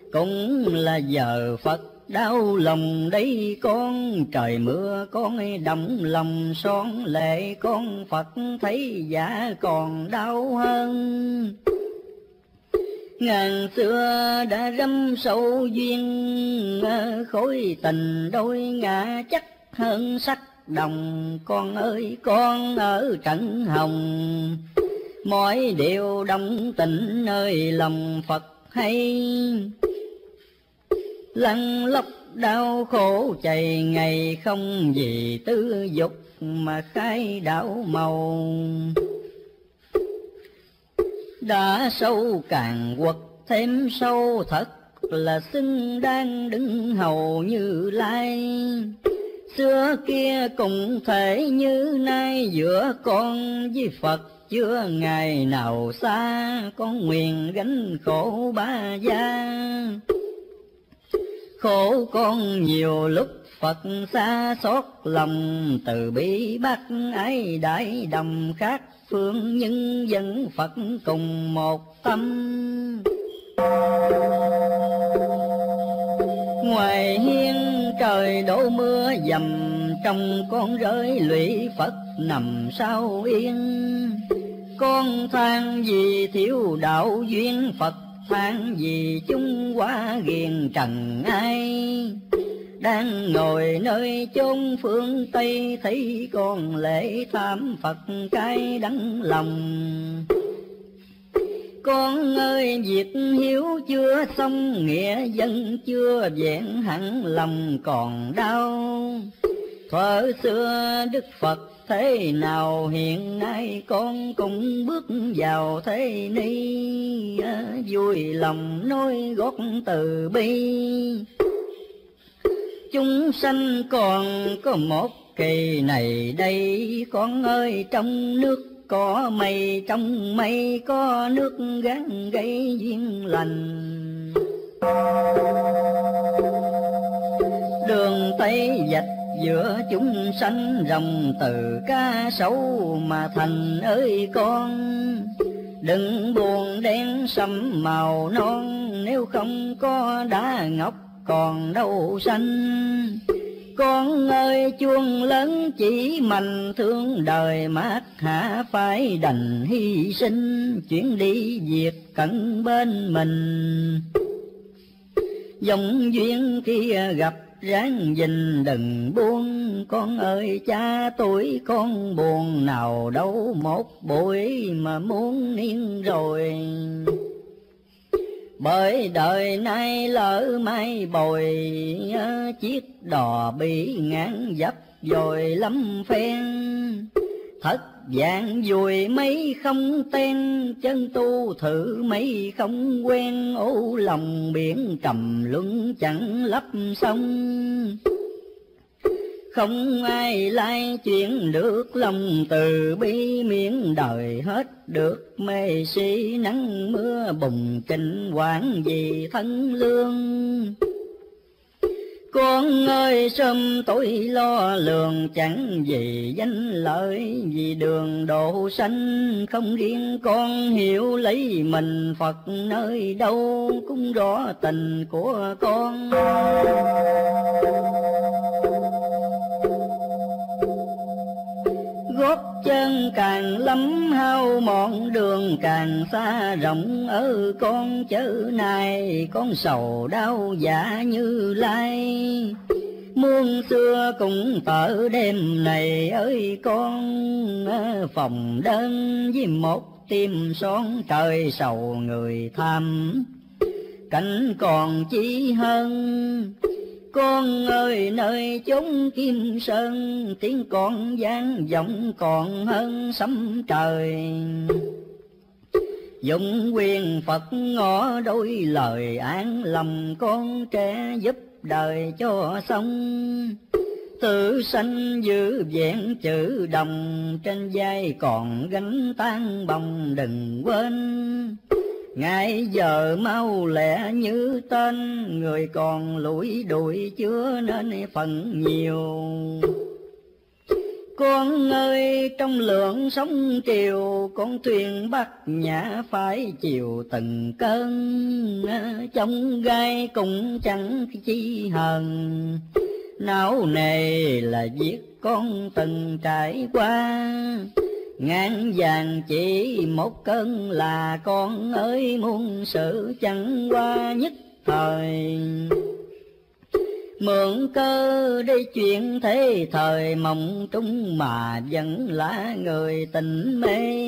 cũng là giờ Phật đau lòng đấy con. Trời mưa con động lòng son lệ, con Phật thấy dạ còn đau hơn. Ngàn xưa đã râm sâu duyên, khối tình đôi ngã chắc hơn sắc đồng. Con ơi con ở trận hồng, mọi điều đồng tình nơi lòng Phật hay. Lăn lóc đau khổ chày ngày, không vì tư dục mà khai đảo màu. Đã sâu càng quật thêm sâu, thật là xứng đang đứng hầu Như Lai. Xưa kia cùng thể như nay, giữa con với Phật chưa ngày nào xa. Con nguyện gánh khổ ba gia, khổ con nhiều lúc Phật xa xót lòng. Từ bi bác ái đại đồng khác phương, nhưng vẫn Phật cùng một tâm. Ngoài hiên trời đổ mưa dầm, trong con rơi lụy Phật nằm sao yên. Con than vì thiếu đạo duyên, Phật than vì chúng quá ghiền trần ai. Đang ngồi nơi chốn phương Tây, thấy con lễ tham Phật cái đắng lòng. Con ơi việc hiếu chưa xong, nghĩa dân chưa vẹn hẳn, lòng còn đau. Thuở xưa Đức Phật thế nào, hiện nay con cũng bước vào thế ni. Vui lòng nói gót từ bi, chúng sanh còn có một kỳ này đây. Con ơi trong nước có mây, trong mây có nước, gán gây duyên lành. Đường Tây dạch giữa chúng sanh, rồng từ cá sấu mà thành ơi con. Đừng buồn đen sẫm màu non, nếu không có đá ngọc còn đâu xanh. Con ơi chuông lớn chỉ mạnh thương đời, mát hạ phải đành hy sinh. Chuyến đi việc cận bên mình, dòng duyên kia gặp ráng gìn đừng buông. Con ơi cha tuổi con buồn nào đâu, một buổi mà muốn niên rồi. Bởi đời nay lỡ mai bồi, chiếc đò bị ngán dấp rồi lắm phen. Thất dạng dùi mấy không ten, chân tu thử mấy không quen. Ô lòng biển trầm luân chẳng lấp sông, không ai lai chuyện được lòng từ bi. Miễn đời hết được mê si, nắng mưa bùng kinh quản vì thân lương. Con ơi sớm tối lo lường, chẳng vì danh lợi vì đường độ sanh. Không riêng con hiểu lấy mình Phật nơi đâu, cũng rõ tình của con. Gót chân càng lắm hao mòn, đường càng xa rộng ở con chớ này. Con sầu đau dạ Như Lai, muôn xưa cũng tở đêm này ơi con. Phòng đơn với một tim son, trời sầu người tham cảnh còn chi hơn. Con ơi nơi chốn Kim Sơn, tiếng con vang vọng còn hơn sấm trời. Dụng quyền Phật ngỏ đôi lời an lòng, con trẻ giúp đời cho xong. Tự sanh giữ vẹn chữ đồng, trên vai còn gánh tang bồng đừng quên. Ngày giờ mau lẹ như tên, người còn lủi đuổi chưa nên phần nhiều. Con ơi trong lượng sóng triều, con thuyền Bắc Nhã phải chiều từng cơn. Trong gai cũng chẳng chi hờn, não nề là việc con từng trải qua. Ngàn vàng chỉ một cơn là con ơi, muôn sự chẳng qua nhất thời. Mượn cơ để chuyện thế thời, mộng trung mà vẫn là người tình mê.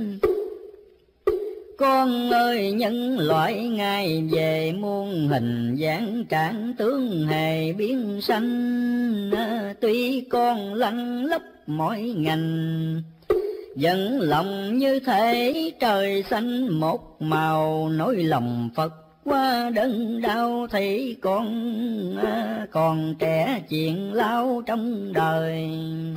Con ơi nhân loại ngày về, muôn hình dáng trạng tướng hề biến sanh. Tuy con lăn lóc mỗi ngành, vẫn lòng như thể trời xanh một màu. Nỗi lòng Phật qua đớn đau, thấy con còn trẻ chuyện lao trong đời.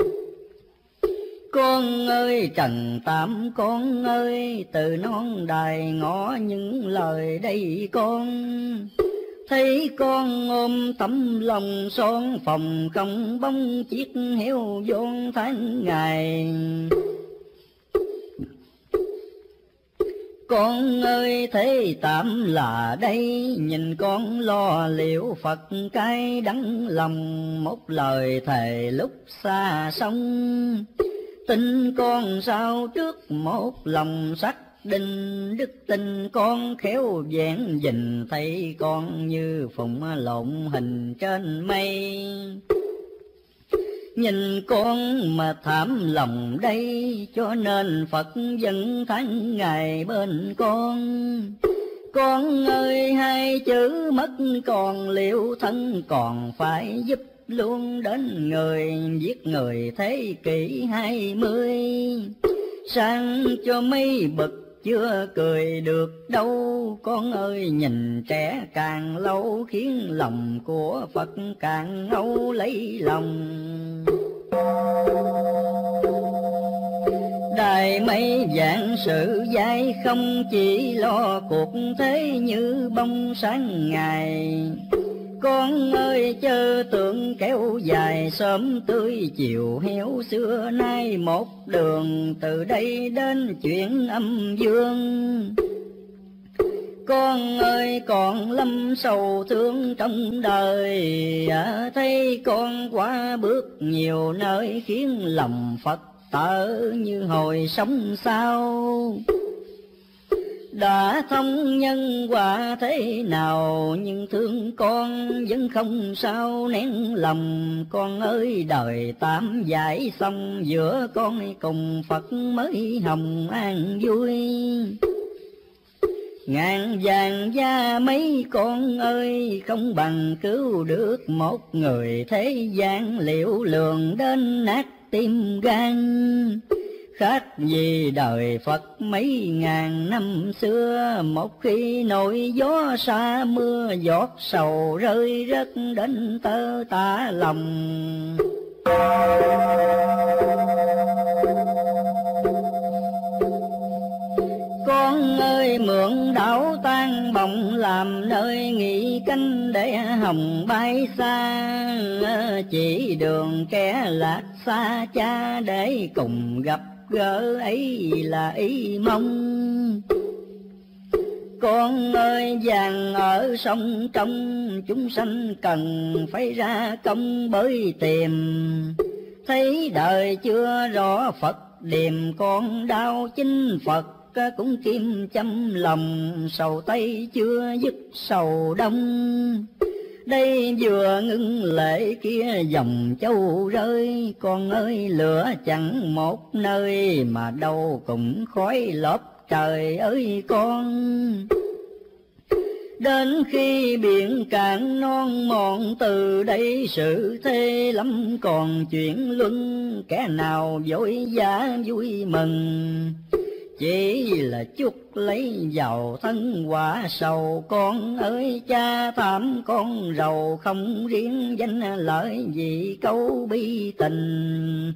Con ơi trần tam con ơi, từ non đài ngõ những lời đây con. Thấy con ôm tấm lòng son, phòng không bóng chiếc heo vốn tháng ngày. Con ơi thế tạm là đây, nhìn con lo liệu Phật cái đắng lòng. Một lời thề lúc xa sông, tin con sao trước một lòng sắc định. Đức tin con khéo vẹn dình, thấy con như phụng lộn hình trên mây. Nhìn con mà thảm lòng đây, cho nên Phật vẫn tháng ngày bên con. Con ơi hai chữ mất còn, liệu thân còn phải giúp luôn đến người. Giết người thế kỷ 20, sang cho mấy bậc chưa cười được đâu. Con ơi nhìn trẻ càng lâu, khiến lòng của Phật càng âu lấy lòng. Đài mây vạn sự dai, không chỉ lo cuộc thế như bông sáng ngày. Con ơi chớ tưởng kéo dài, sớm tươi chiều héo xưa nay một đường. Từ đây đến chuyện âm dương, con ơi còn lâm sầu thương trong đời. Thấy con quá bước nhiều nơi, khiến lòng Phật tở như hồi sống sao. Đã thông nhân quả thế nào, nhưng thương con vẫn không sao nén lòng. Con ơi đời tạm giải xong, giữa con cùng Phật mới hồng an vui. Ngàn vàng gia mấy con ơi, không bằng cứu được một người thế gian. Liệu lường đến nát tim gan, khác gì đời Phật mấy ngàn năm xưa. Một khi nổi gió xa mưa, giọt sầu rơi rớt đến tơ tả lòng. Con ơi mượn đảo tan bồng, làm nơi nghỉ canh để hồng bay xa. Chỉ đường kẻ lạc xa cha, để cùng gặp gỡ ấy là ý mong. Con ơi vàng ở sông trong, chúng sanh cần phải ra công bới tìm. Thấy đời chưa rõ Phật điềm, con đau chính Phật cũng kim châm lòng. Sầu tây chưa dứt sầu đông, đây vừa ngưng lệ kia dòng châu rơi. Con ơi lửa chẳng một nơi, mà đâu cũng khói lốp trời ơi con. Đến khi biển cạn non mòn, từ đây sự thế lắm còn chuyện luân. Kẻ nào vội vã vui mừng, chỉ là chút lấy giàu thân quả sầu. Con ơi cha thảm con rầu, không riêng danh lợi gì câu bi tình.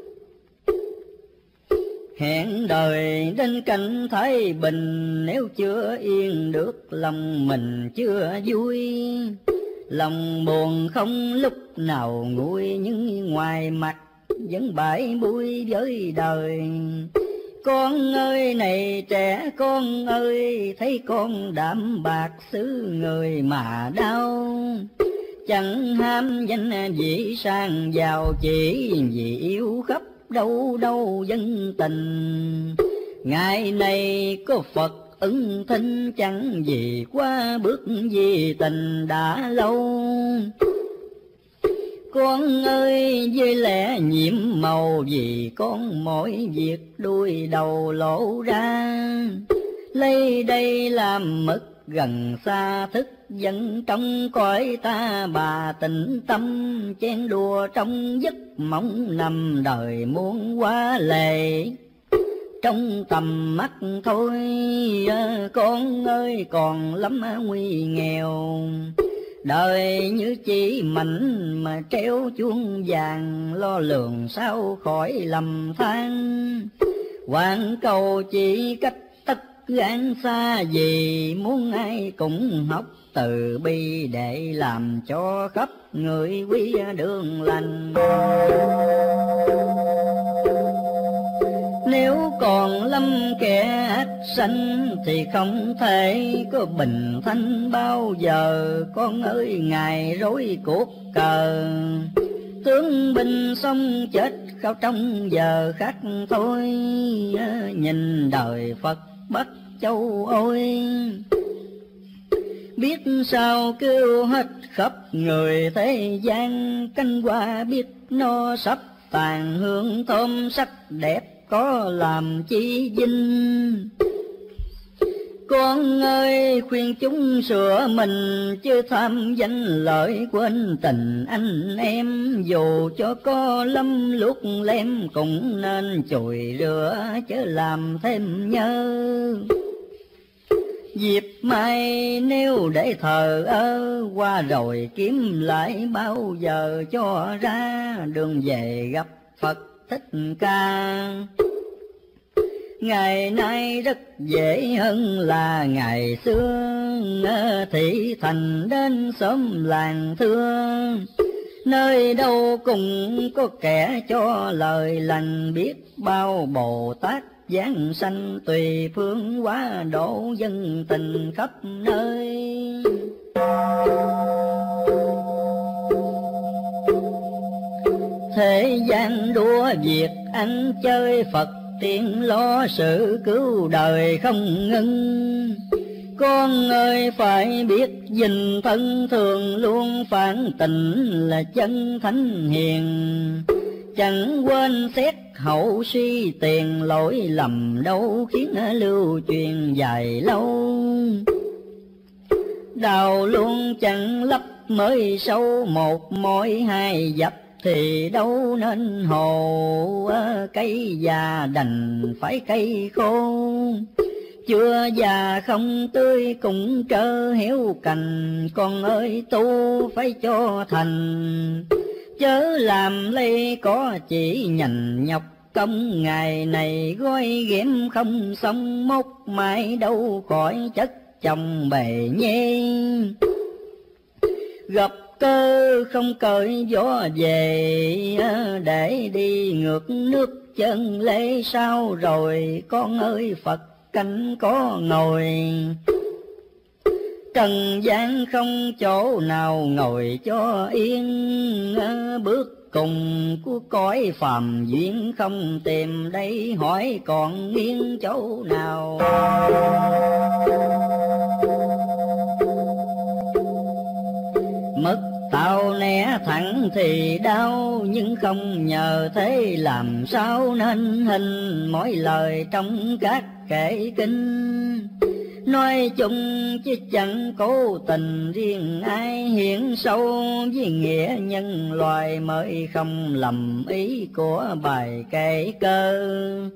Hẹn đời đến cảnh thái bình, nếu chưa yên được lòng mình chưa vui. Lòng buồn không lúc nào nguôi, nhưng ngoài mặt vẫn bãi bui với đời. Con ơi này trẻ con ơi, thấy con đạm bạc xứ người mà đau. Chẳng ham danh vị sang giàu, chỉ vì yêu khắp đâu đâu dân tình. Ngày này có Phật ứng thinh, chẳng vì qua bước vì tình đã lâu. Con ơi với lẽ nhiễm màu, vì con mỗi việc đuôi đầu lộ ra. Lấy đây làm mất gần xa, thức dân trong cõi ta bà tĩnh tâm. Chen đùa trong giấc mộng nằm đời muôn quá lệ, trong tầm mắt thôi. Con ơi còn lắm nguy nghèo, đời như chỉ mảnh mà treo chuông vàng. Lo lường sao khỏi lầm than, hoàn cầu chỉ cách tất gan xa. Vì muốn ai cũng học từ bi, để làm cho khắp người quy đường lành. Nếu còn lâm kẻ ác sanh, thì không thể có bình thanh bao giờ. Con ơi ngài rối cuộc cờ, tướng binh xong chết khao trong giờ khắc thôi. Nhìn đời Phật Bắc Châu ôi, biết sao kêu hết khắp người thế gian. Canh hoa biết no sắp tàn, hương thơm sắc đẹp có làm chi vinh. Con ơi khuyên chúng sửa mình, chứ tham danh lợi quên tình anh em. Dù cho có lâm luốc lem, cũng nên chùi rửa chớ làm thêm nhớ. Dịp mai nếu để thờ ơ, qua rồi kiếm lại bao giờ cho ra. Đường về gặp Phật Thích Ca, ngày nay rất dễ hơn là ngày xưa. Thị thành đến xóm làng thưa, nơi đâu cũng có kẻ cho lời lành. Biết bao Bồ Tát giáng sanh, tùy phương hóa độ dân tình khắp nơi. Thế gian đua việc ăn chơi, Phật tiên lo sự cứu đời không ngưng. Con ơi phải biết gìn thân, thường luôn phản tình là chân thánh hiền. Chẳng quên xét hậu suy tiền, lỗi lầm đâu khiến lưu truyền dài lâu. Đào luôn chẳng lấp mới sâu, một mối hai dập thì đâu nên hồ. Cây già đành phải cây khô, chưa già không tươi cũng trơ héo cành. Con ơi tu phải cho thành, chớ làm lây có chỉ nhành nhọc công. Ngày này gói ghém không xong, mốt mai đâu khỏi chất chồng bề nhê. Gặp cơ không cởi gió về, để đi ngược nước chân lễ sao rồi. Con ơi Phật canh có ngồi, trần gian không chỗ nào ngồi cho yên. Bước cùng của cõi phàm duyên không tìm, đây hỏi còn nghiêng chỗ nào. Mất tao né thẳng thì đau, nhưng không nhờ thế làm sao nên hình. Mỗi lời trong các kệ kinh, nói chung chứ chẳng cố tình riêng ai. Hiện sâu với nghĩa nhân loài, mới không lầm ý của bài kệ cơ.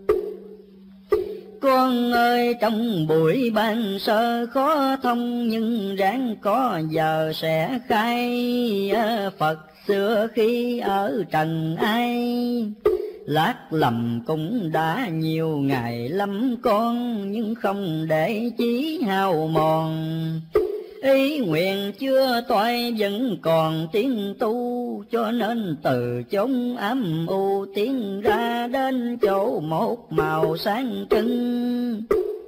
Con ơi trong buổi ban sơ khó thông, nhưng ráng có giờ sẽ khai. Phật xưa khi ở trần ai, lát lầm cũng đã nhiều ngày lắm con. Nhưng không để chí hao mòn, ý nguyện chưa toại vẫn còn tiến tu, cho nên từ chốn ám u tiến ra đến chỗ một màu sáng trưng.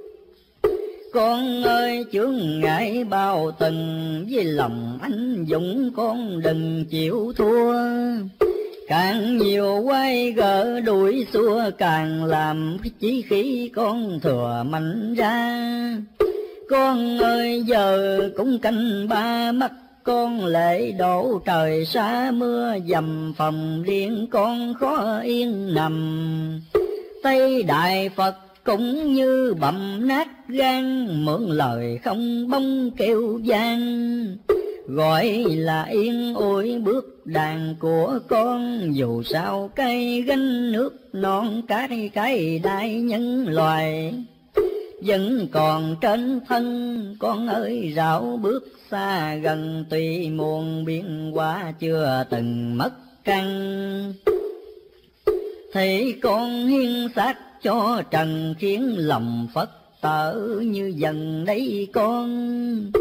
Con ơi chướng ngại bao tầng, với lòng anh dũng con đừng chịu thua. Càng nhiều quay gỡ đuổi xua, càng làm chí khí con thừa mạnh ra. Con ơi giờ cũng canh ba mắt, con lệ đổ trời xa mưa dầm phòng riêng con khó yên nằm. Tây Đại Phật cũng như bầm nát gan, mượn lời không bông kêu vang. Gọi là yên ôi bước đàn của con, dù sao cây gánh nước non cái đại nhân loài. Vẫn còn trên thân con ơi rảo bước xa gần, tùy muôn biến hóa chưa từng mất căn. Thì con hiến xác cho trần, khiến lòng Phật tử như dần đây con.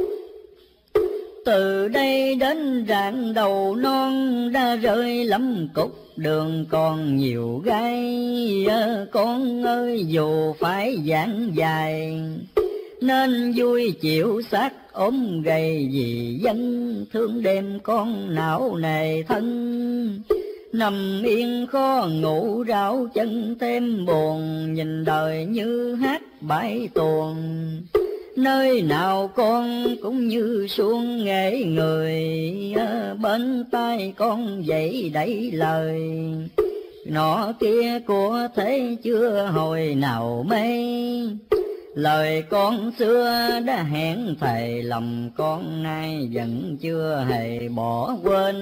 Từ đây đến rạng đầu non, đã rơi lắm cục đường còn nhiều gai. Con ơi dù phải giảng dài, nên vui chịu xác ốm gầy, vì dân thương đêm con não nề thân. Nằm yên khó ngủ ráo chân thêm buồn, nhìn đời như hát bãi tuồng. Nơi nào con cũng như suông nghệ người, bên tai con dậy đẩy lời. Nọ kia của thế chưa hồi nào mê, lời con xưa đã hẹn thầy, lòng con nay vẫn chưa hề bỏ quên.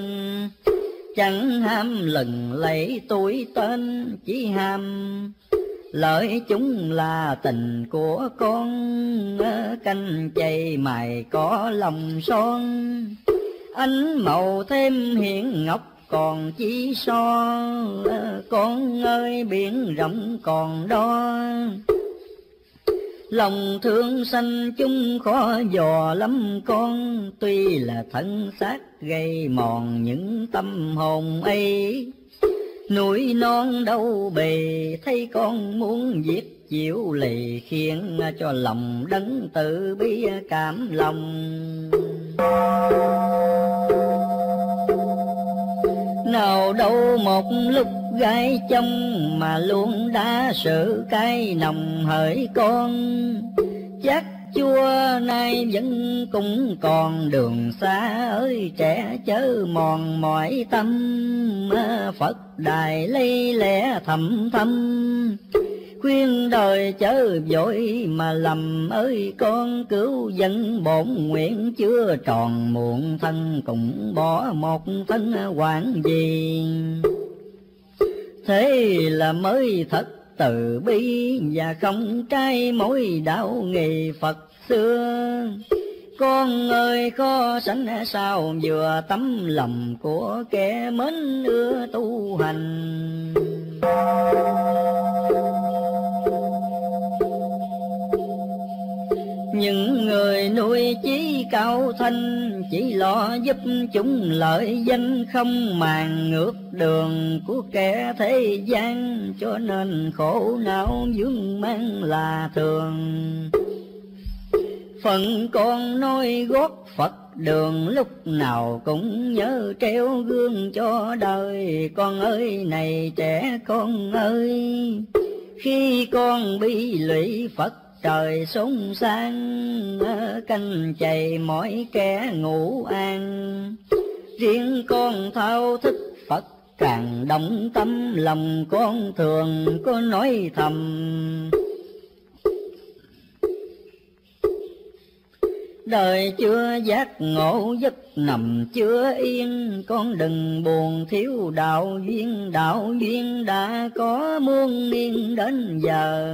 Chẳng ham lừng lấy tuổi tên, chỉ ham lợi chúng là tình của con. Canh chay mày có lòng son, ánh màu thêm hiện ngọc còn chỉ so. Con ơi biển rộng còn đo, lòng thương sanh chung khó dò lắm con. Tuy là thân xác gây mòn những tâm hồn ấy, núi non đâu bề thấy con muốn giết chịu lì, khiến cho lòng đấng tự bi cảm lòng. Nào đâu một lúc gái chông, mà luôn đã sự cay nồng hỡi con. Chắc chua nay vẫn cũng còn đường xa ơi trẻ, chớ mòn mỏi tâm. Phật đài lấy lẽ thầm thâm, khuyên đời chớ vội mà lầm ơi con. Cứu dân bổn nguyện chưa tròn, muộn thân cũng bỏ một thân quản gì. Thế là mới thật từ bi, và không trái mối đạo nghề Phật xưa. Con ơi khó sánh sao vừa tấm lòng của kẻ mến ưa tu hành. Những người nuôi chí cao thanh, chỉ lo giúp chúng lợi danh, không màng ngược đường của kẻ thế gian. Cho nên khổ não vướng mang là thường, phận con nói gót Phật đường, lúc nào cũng nhớ treo gương cho đời. Con ơi này trẻ con ơi, khi con bi lụy Phật trời sống sang, canh chày mỗi kẻ ngủ an. Riêng con thao thức Phật càng động tâm, lòng con thường có nói thầm. Đời chưa giác ngộ giấc nằm chưa yên, con đừng buồn thiếu đạo duyên đã có muôn niên đến giờ.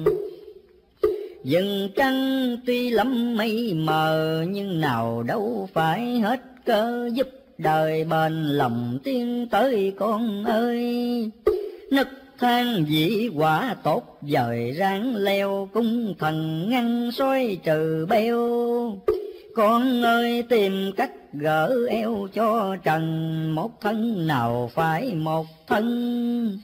Dừng trăng tuy lắm mây mờ, nhưng nào đâu phải hết cơ giúp đời bền lòng tiến tới con ơi. Nấc thang dĩ quả tốt dời ráng leo, cung thần ngăn soi trừ beo. Con ơi tìm cách gỡ eo cho trần, một thân nào phải một thân.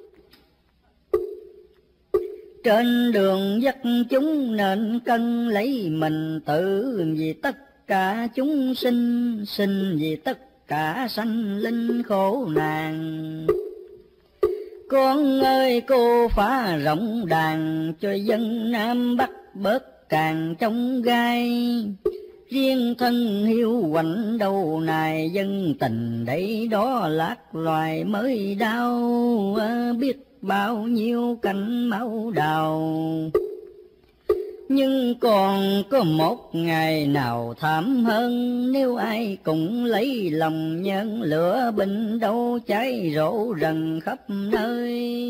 Trên đường dắt chúng nên cân lấy mình tự, vì tất cả chúng sinh, sinh vì tất cả sanh linh khổ nạn. Con ơi cô phá rộng đàn, cho dân Nam Bắc bớt càng trong gai. Riêng thân hiu quạnh đâu này, dân tình đấy đó lạc loài mới đau. Biết bao nhiêu cành máu đào, nhưng còn có một ngày nào thảm hơn, nếu ai cũng lấy lòng nhân lửa bình đâu cháy rộ rần khắp nơi.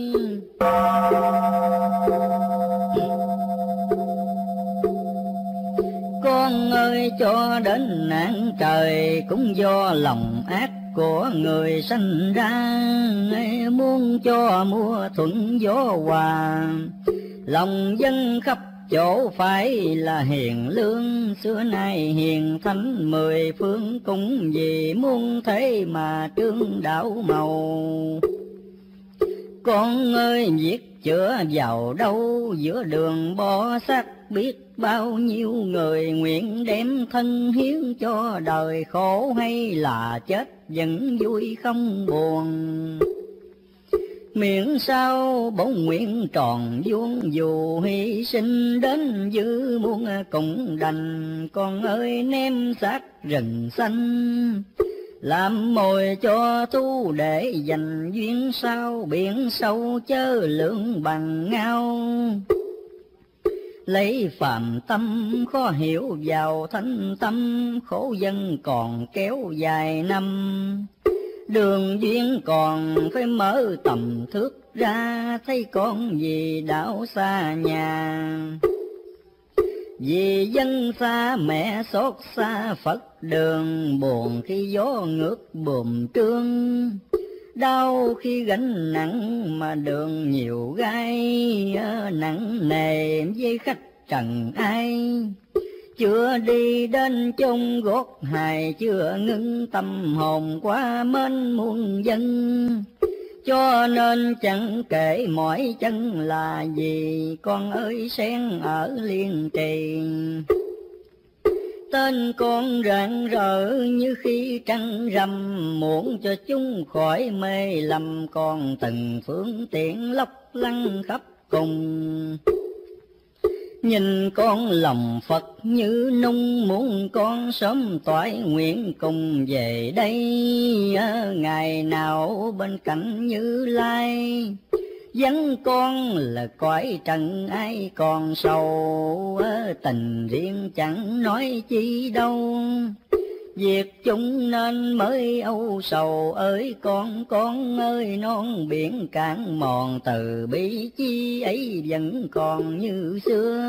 Con ơi cho đến nạn trời cũng do lòng ác của người sanh ra, muốn cho mưa thuận gió hòa. Lòng dân khắp chỗ phải là hiền lương, xưa nay hiền thánh mười phương, cũng vì muôn thế mà trương đạo màu. Con ơi viết chữa vào đâu, giữa đường bỏ xác biết bao nhiêu người, nguyện đem thân hiến cho đời khổ, hay là chết vẫn vui không buồn. Miễn sao bổn nguyện tròn vuông, dù hy sinh đến dư muôn cũng đành. Con ơi ném xác rừng xanh, làm mồi cho thu để dành duyên sao, biển sâu chớ lượng bằng ngao. Lấy phàm tâm khó hiểu vào thánh tâm, khổ dân còn kéo dài năm. Đường duyên còn phải mở tầm thước ra, thấy con vì đảo xa nhà. Vì dân xa mẹ xót xa Phật đường, buồn khi gió ngược buồm trương. Đau khi gánh nặng mà đường nhiều gai, nặng nề với khách trần ai. Chưa đi đến chốn gót hài, chưa ngưng tâm hồn qua mến muôn dân. Cho nên chẳng kể mỏi chân là gì, con ơi sen ở Liên Trì. Tên con rạng rỡ như khi trăng rằm, muốn cho chúng khỏi mê lầm, còn từng phương tiện lóc lăng khắp cùng. Nhìn con lòng Phật như nung, muốn con sớm toại nguyện cùng về đây. Ngày nào bên cạnh Như Lai, vắng con là cõi trần ai còn sầu. Tình riêng chẳng nói chi đâu, việc chung nên mới âu sầu. Ơi con ơi non biển cạn mòn, từ bi chi ấy vẫn còn như xưa.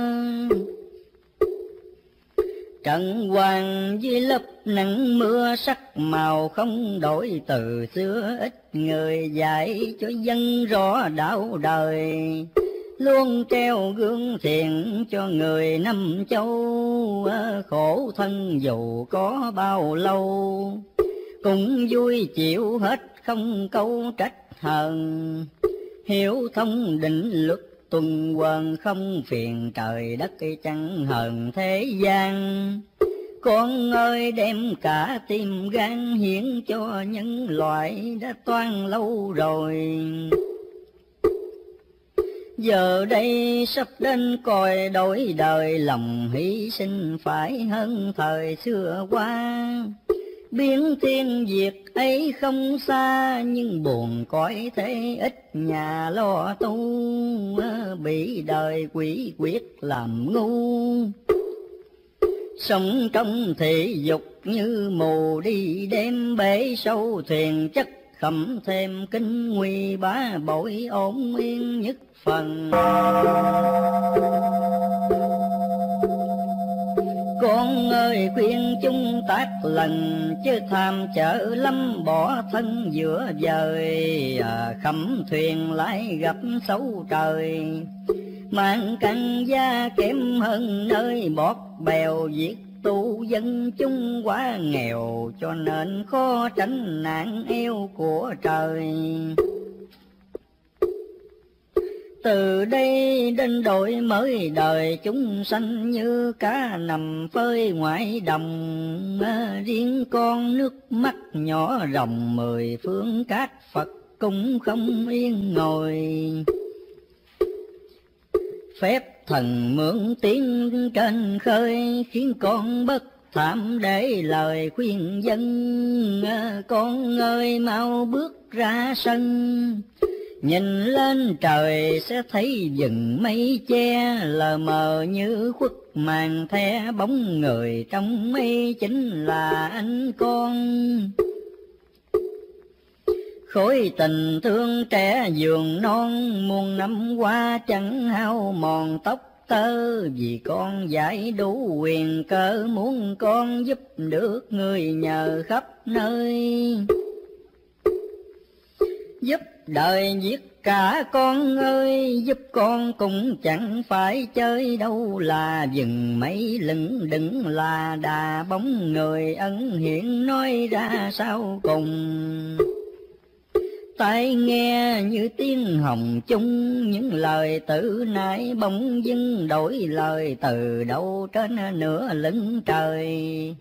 Trận hoàng với lớp nắng mưa, sắc màu không đổi từ xưa. Ít người dạy cho dân rõ đạo đời, luôn treo gương thiện cho người năm châu. Khổ thân dù có bao lâu, cũng vui chịu hết không câu trách hờn. Hiểu thông định luật tuần hoàn, không phiền trời đất chẳng hờn thế gian. Con ơi đem cả tim gan hiến cho nhân loại đã toan lâu rồi. Giờ đây sắp đến còi đổi đời, lòng hy sinh phải hơn thời xưa qua. Biến thiên diệt ấy không xa, nhưng buồn cõi thế ít nhà lo tu. Bị đời quỷ quyết làm ngu, sống trong thị dục như mù đi đêm. Bể sâu thuyền chất khẩm thêm kinh nguy, bá bội ổn yên nhất phần. Con ơi khuyên chúng tác lần, chứ tham chở lắm bỏ thân giữa dời. Khẩm thuyền lại gặp xấu trời, mang căn gia kém hơn nơi bọt bèo. Việc tu dân chúng quá nghèo, cho nên khó tránh nạn eo của trời. Từ đây đến đổi mới đời, chúng sanh như cá nằm phơi ngoại đồng. Riêng con nước mắt nhỏ ròng, 10 phương cát Phật cũng không yên ngồi. Phép thần mượn tiếng trên khơi, khiến con bất thảm để lời khuyên dân. Con ơi mau bước ra sân, nhìn lên trời sẽ thấy rừng mây che, lờ mờ như khuất màn the bóng người trong mây chính là anh con. Khối tình thương trẻ giường non, muôn năm qua chẳng hao mòn tóc tơ, vì con giải đủ quyền cơ, muốn con giúp được người nhờ khắp nơi. Giúp đời giết cả con ơi, giúp con cũng chẳng phải chơi đâu, là dừng mấy lưng đừng là đà bóng người ân hiện nói ra sau cùng. Tai nghe như tiếng hồng chung, những lời tử nãy bỗng dưng đổi lời từ đâu trên nửa lưng trời.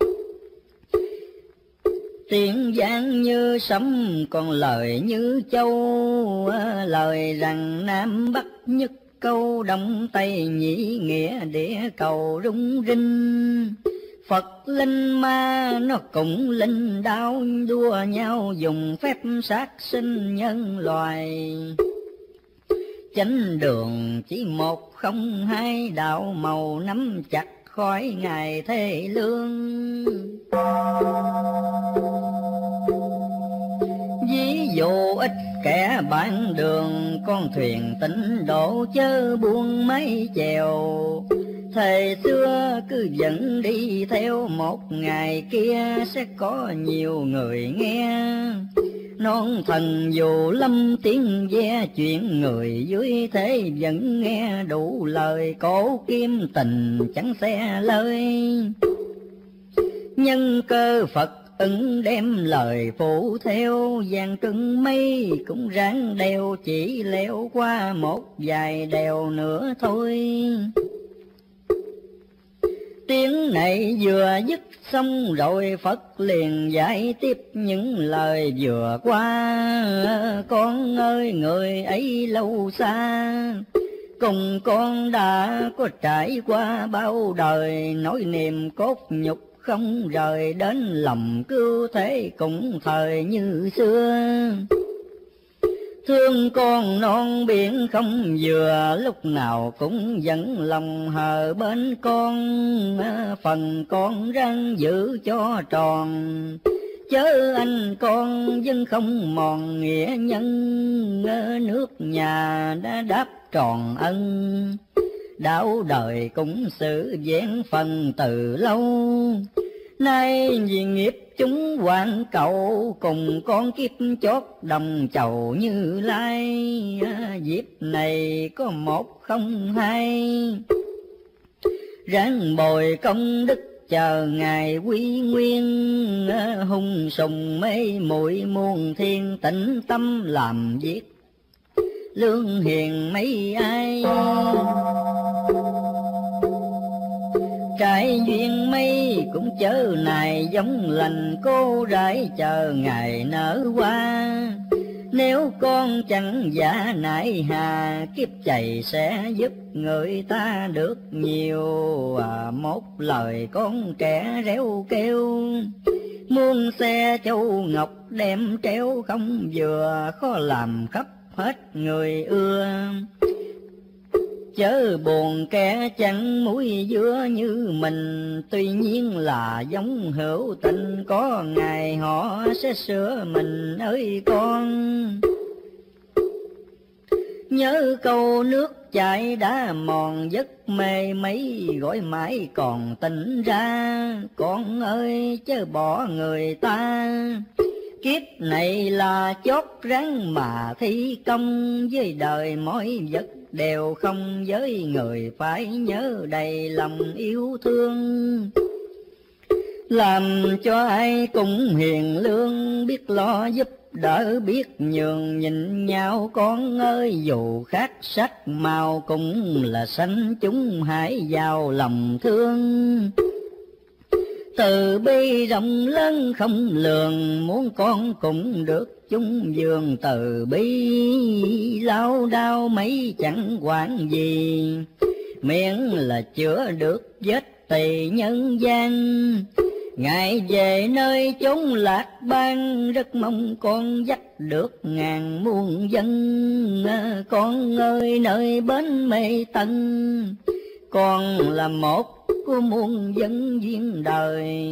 Tiếng vang như sấm, còn lời như châu, lời rằng Nam Bắc nhất câu, Đông Tây nhị nghĩa địa cầu rung rinh. Phật linh ma nó cũng linh đao, đua nhau dùng phép sát sinh nhân loài. Chánh đường chỉ một không hai, đạo màu nắm chặt khỏi ngày thê lương. Ví dụ ít kẻ bạn đường, con thuyền tịnh độ chớ buông mái chèo. Thời xưa cứ dẫn đi theo, một ngày kia sẽ có nhiều người nghe. Non thần dù lâm tiếng ve, chuyện người dưới thế vẫn nghe đủ lời. Cổ kim tình chẳng xe lời, nhân cơ Phật ứng đem lời phụ theo. Giang trưng mây cũng ráng đeo, chỉ leo qua một vài đèo nữa thôi. Tiếng này vừa dứt xong rồi, Phật liền giải tiếp những lời vừa qua. Con ơi người ấy lâu xa, cùng con đã có trải qua bao đời. Nỗi niềm cốt nhục không rời, đến lòng cứu thế cũng thời như xưa. Thương con non biển không vừa, lúc nào cũng dẫn lòng hờ bên con. Phần con răng giữ cho tròn, chớ anh con dân không mòn nghĩa nhân. Nước nhà đã đáp tròn ân, đạo đời cũng xử vẹn phần từ lâu. Nay vì nghiệp chúng hoàn cầu, cùng con kiếp chót đồng chầu Như Lai. Dịp này có một không hai, ráng bồi công đức chờ ngày quy nguyên. Hung sùng mê muội muôn thiên, tĩnh tâm làm việc lương hiền mấy ai. Trái duyên mây cũng chớ này, giống lành cô rải chờ ngày nở hoa. Nếu con chẳng giả nại hà, kiếp chày sẽ giúp người ta được nhiều. Một lời con trẻ réo kêu, muôn xe châu ngọc đem treo không vừa. Khó làm khắp hết người ưa, chớ buồn kẻ chẳng muối dứa như mình. Tuy nhiên là giống hữu tình, có ngày họ sẽ sửa mình ơi con. Nhớ câu nước chảy đã mòn, giấc mê mấy gọi mãi còn tỉnh ra. Con ơi chớ bỏ người ta, kiếp này là chót ráng mà thi công. Với đời mỗi vật đều không, với người phải nhớ đầy lòng yêu thương. làm cho ai cũng hiền lương, biết lo giúp đỡ, biết nhường nhịn nhau. Con ơi dù khác sắc màu cũng là sanh chúng, hãy vào lòng thương. Từ bi rộng lớn không lường, muốn con cũng được chung giường. Từ bi lao đao mấy chẳng quản gì, miễn là chữa được vết tỳ nhân gian. Ngài về nơi chốn lạc bang, rất mong con dắt được ngàn muôn dân. Con ơi nơi bến Mê Tân, con là một của muôn dân duyên đời.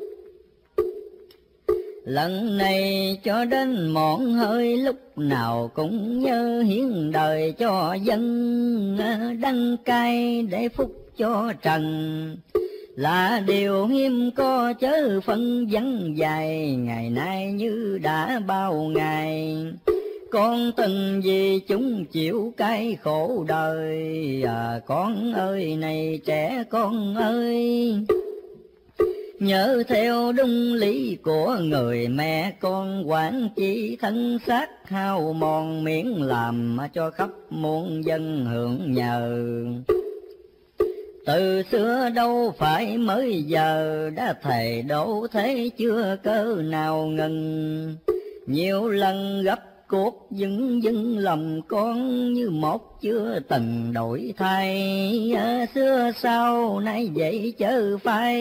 Lần này cho đến mòn hơi, lúc nào cũng nhớ hiến đời cho dân. Đăng cai để phúc cho trần, là điều hiếm có chớ phân vắng dài. Ngày nay như đã bao ngày, con từng vì chúng chịu cái khổ đời. Con ơi này trẻ con ơi, nhớ theo đúng lý của người mẹ con. Quản chỉ thân xác hao mòn, miễn làm cho khắp muôn dân hưởng nhờ. Từ xưa đâu phải mới giờ, đã thầy đổ thế chưa cớ nào ngừng. Nhiều lần gấp cuộc dưng dưng lòng con, như một chưa từng đổi thay. Xưa sau nay vậy chớ phai,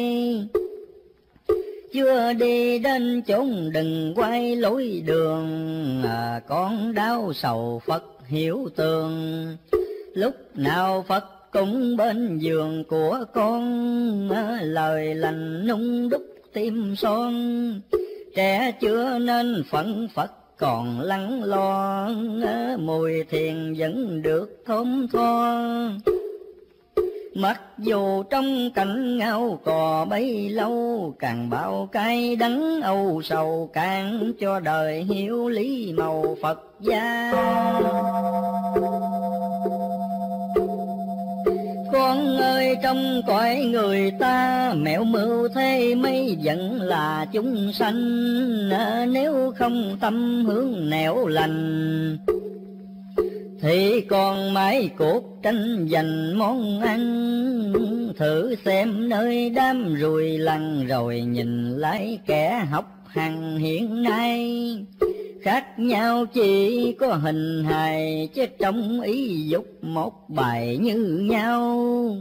chưa đi đến chốn đừng quay lối đường. Con đau sầu Phật hiểu tường, lúc nào Phật cũng bên giường của con. Lời lành nung đúc tim son, trẻ chưa nên phận Phật còn lắng lo. Mùi thiền vẫn được thơm tho, mặc dù trong cảnh ngao cò bấy lâu. Càng bao cay đắng âu sầu, càng cho đời hiểu lý màu Phật gia. Con ơi trong cõi người ta, mẹo mưu thế mấy vẫn là chúng sanh. Nếu không tâm hướng nẻo lành, thì còn mãi cuộc tranh giành món ăn. Thử xem nơi đám ruồi lằn, rồi nhìn lại kẻ học hàng hiện nay. Khác nhau chỉ có hình hài, chứ trong ý dục một bài như nhau.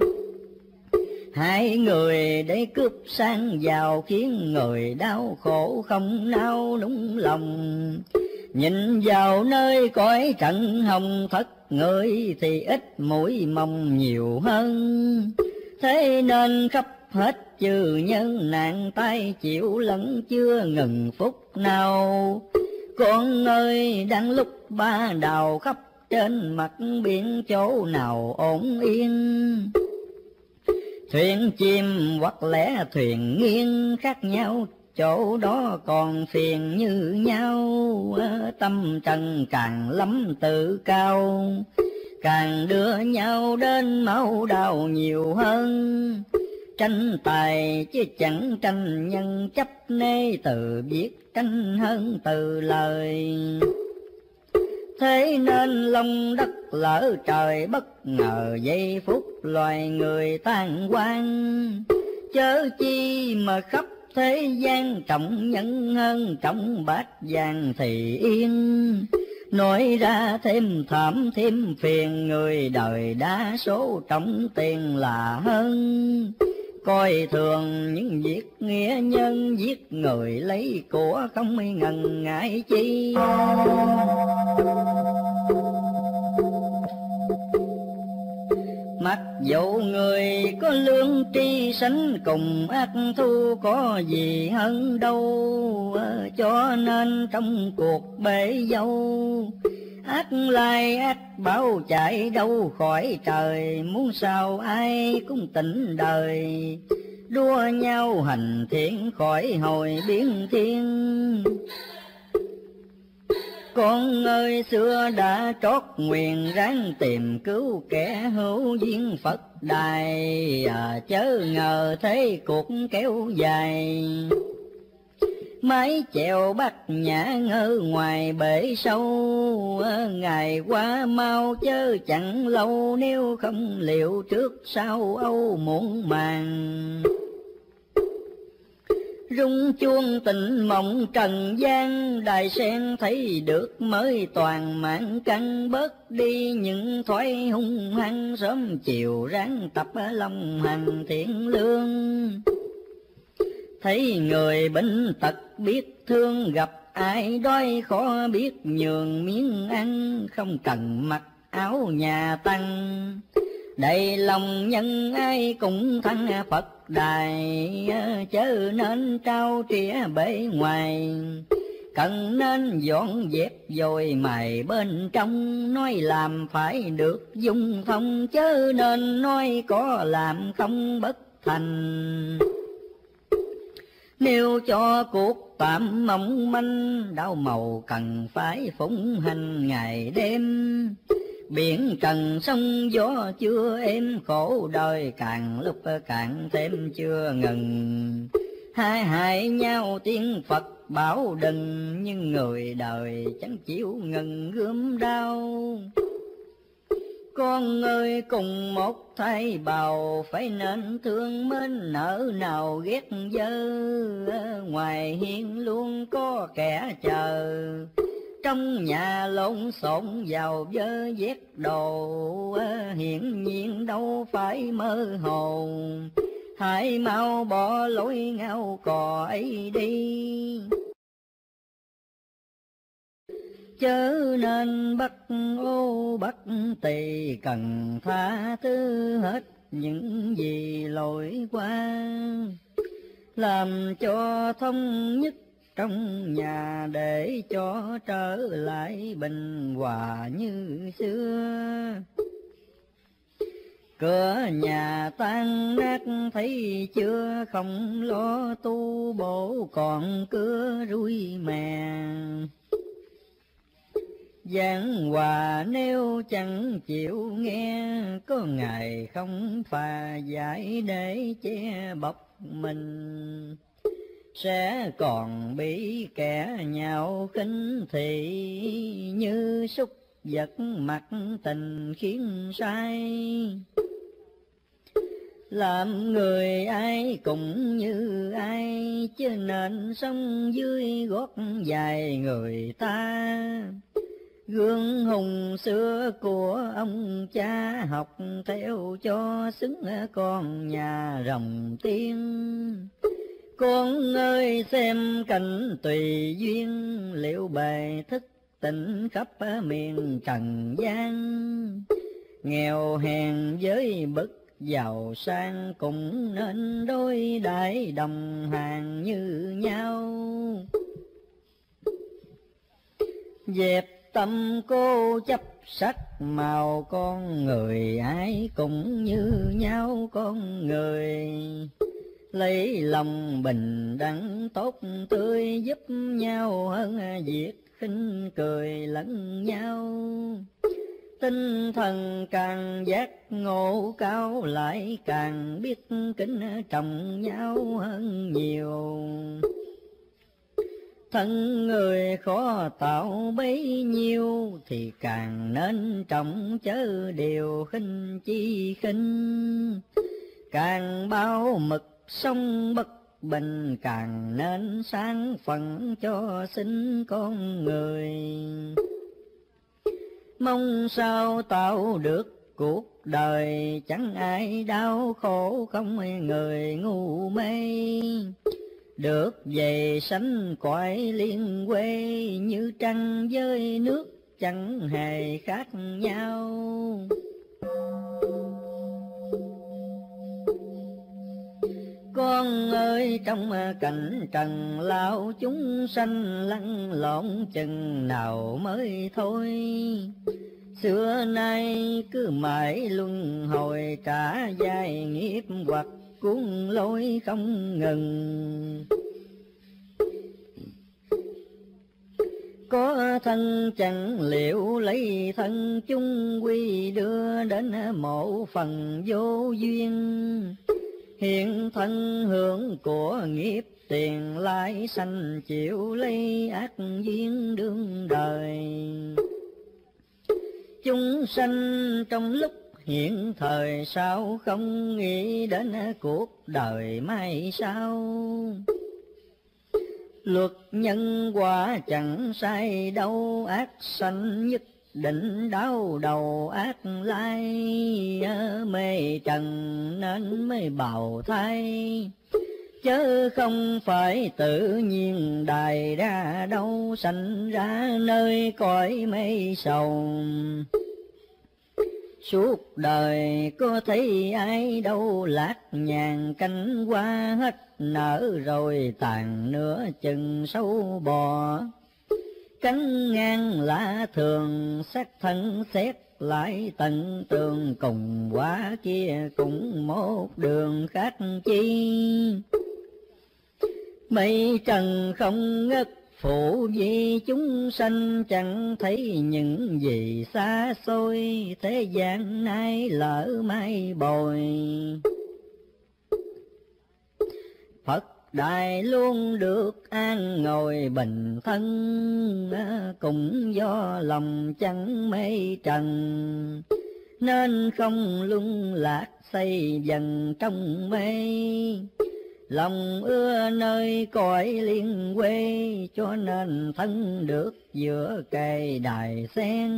Hai người để cướp sang giàu, khiến người đau khổ không nao núng lòng. Nhìn vào nơi cõi trận hồng, thất người thì ít mũi mong nhiều hơn. Thế nên khắp hết chư nhân nạn, tay chịu lẫn chưa ngừng phút nào. Con ơi đang lúc ba đào khắp trên mặt biển, chỗ nào ổn yên. Thuyền chim hoặc lẽ thuyền nghiêng, khác nhau chỗ đó còn phiền như nhau. Tâm trần càng lắm tự cao, càng đưa nhau đến máu đau nhiều hơn. Tranh tài chứ chẳng tranh nhân chấp nê, từ biết tranh hơn từ lời. Thế nên lòng đất lỡ trời, bất ngờ giây phút loài người tan quang. Chớ chi mà khắp thế gian trọng nhân hơn trọng bát vàng thì yên. Nói ra thêm thảm thêm phiền, người đời đa số trọng tiền là hơn. Coi thường những việc nghĩa nhân, giết người lấy của không ngần ngại chi. Mặc dù người có lương tri sánh cùng, ác thu có gì hơn đâu. Cho nên trong cuộc bể dâu, ác lai ác báo chạy đâu khỏi trời. Muốn sao ai cũng tỉnh đời, đua nhau hành thiện khỏi hồi biến thiên. Con ơi xưa đã trót nguyện ráng tìm cứu kẻ hữu duyên Phật đài, chớ ngờ thế cuộc kéo dài. Mái chèo bắt nhã ngơ ngoài bể sâu, ngày qua mau chớ chẳng lâu, nếu không liệu trước sau âu muộn màng. Rung chuông tình mộng trần gian, đài sen thấy được mới toàn mạng căn, bớt đi những thói hung hăng, sớm chiều ráng tập lòng hành thiện lương. Thấy người bệnh tật biết thương, gặp ai đói khó biết nhường miếng ăn, không cần mặc áo nhà tăng. Đầy lòng nhân ai cũng thăng Phật đài, chớ nên trao trĩa bể ngoài. Cần nên dọn dẹp rồi mài bên trong, nói làm phải được dung thông, chớ nên nói có làm không bất thành. Nếu cho cuộc tạm mong manh, đau màu cần phải phụng hành ngày đêm. Biển trần sông gió chưa êm, khổ đời càng lúc càng thêm chưa ngừng. Hai hại nhau tiếng Phật bảo đừng, nhưng người đời chẳng chịu ngừng gươm đau. Con ơi cùng một thay bào, phải nên thương mến nỡ nào ghét dơ. Ngoài hiên luôn có kẻ chờ, trong nhà lộn xộn vào vơ vét đồ. Hiển nhiên đâu phải mơ hồ, hãy mau bỏ lối ngao cò ấy đi. Chớ nên bắt ô bắt tỳ, cần tha thứ hết những gì lỗi qua. Làm cho thống nhất trong nhà, để cho trở lại bình hòa như xưa. Cửa nhà tan nát thấy chưa, không lo tu bổ còn cưa rui mè. Giảng hòa nếu chẳng chịu nghe, có ngày không phà giải để che bọc mình. Sẽ còn bị kẻ nhạo khinh thị, như súc vật mặc tình khiến sai. Làm người ai cũng như ai, chứ nên sống dưới gót dài người ta. Gương hùng xưa của ông cha, học theo cho xứng con nhà rồng tiên. Con ơi xem cảnh tùy duyên, liệu bề thức tỉnh khắp miền trần gian. Nghèo hèn với bậc giàu sang, cũng nên đối đãi đồng hàng như nhau. Dẹp tâm cô chấp sắc màu, con người ai cũng như nhau con người. Lấy lòng bình đẳng tốt tươi, giúp nhau hơn việc khinh cười lẫn nhau. Tinh thần càng giác ngộ cao, lại càng biết kính trọng nhau hơn nhiều. Thân người khó tạo bấy nhiêu, thì càng nên trọng chớ điều khinh chi khinh. Càng bao mực sông bất bình, càng nên sáng phận cho sinh con người. Mong sao tạo được cuộc đời, chẳng ai đau khổ không người ngu mê. Được về sánh cõi liên quê, như trăng với nước chẳng hề khác nhau. Con ơi trong cảnh trần lao, chúng sanh lăn lộn chừng nào mới thôi. Xưa nay cứ mãi luân hồi, trả dài nghiệp hoặc cuốn lối không ngừng. có thân chẳng liệu lấy thân chung quy, đưa đến mộ phần vô duyên. Hiện thân hưởng của nghiệp tiền lai, sanh chịu lấy ác duyên đương đời. Chúng sanh trong lúc hiện thời, sao không nghĩ đến cuộc đời mai sau. Luật nhân quả chẳng sai đâu, ác sanh nhất định đau đầu ác lai. Mê trần nên mới bào thai, chớ không phải tự nhiên đài ra đâu. Sanh ra nơi cõi mây sầu, suốt đời có thấy ai đâu. Lát nhàn cánh hoa hết nở rồi, tàn nửa chừng sâu bò. Cánh ngang lạ thường xác thân xét lại tận tường, cùng quá kia cũng một đường khác chi. Mây trần không ngất phụ vì chúng sanh, chẳng thấy những gì xa xôi. Thế gian nay lỡ mai bồi, Phật Đại luôn được an ngồi bình thân. Cũng do lòng chẳng mê trần, nên không luân lạc xây dần trong mê. Lòng ưa nơi cõi liên quê, cho nên thân được giữa cây đài sen.